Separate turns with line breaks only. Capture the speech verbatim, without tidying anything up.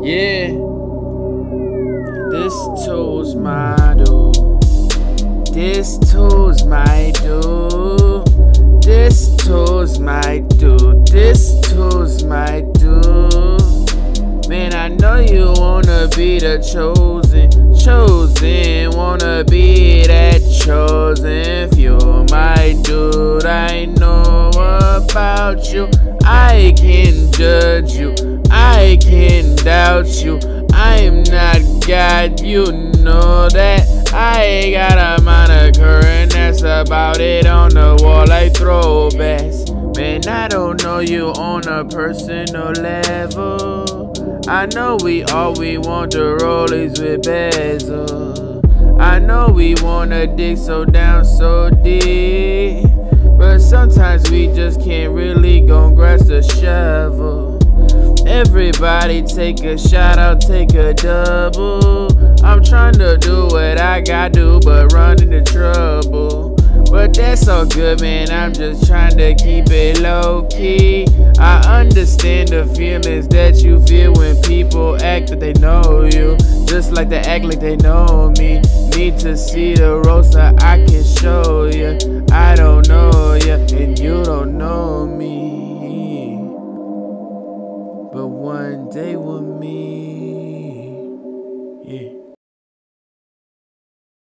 Yeah, this tool's my do. This tool's my do. This tool's my do. This tool's my do. Man, I know you wanna be the chosen, chosen. Wanna be that chosen few. My dude, I know about you. I can judge you. I can doubt you. I'm not God, you know that. I got a moniker and that's about it. On the wall like throwbacks. Man, I don't know you on a personal level. I know we all we want the rollies with bezel. I know we wanna dig so down so deep, but sometimes we just can't really go grasp the shovel. Everybody take a shot, I'll take a double. I'm trying to do what I gotta do, but run into trouble. But that's all good, man, I'm just trying to keep it low key. I understand the feelings that you feel when people act that they know you, just like they act like they know me. Need to see the road so I can show you. I don't know you, and you don't know me. But one day we'll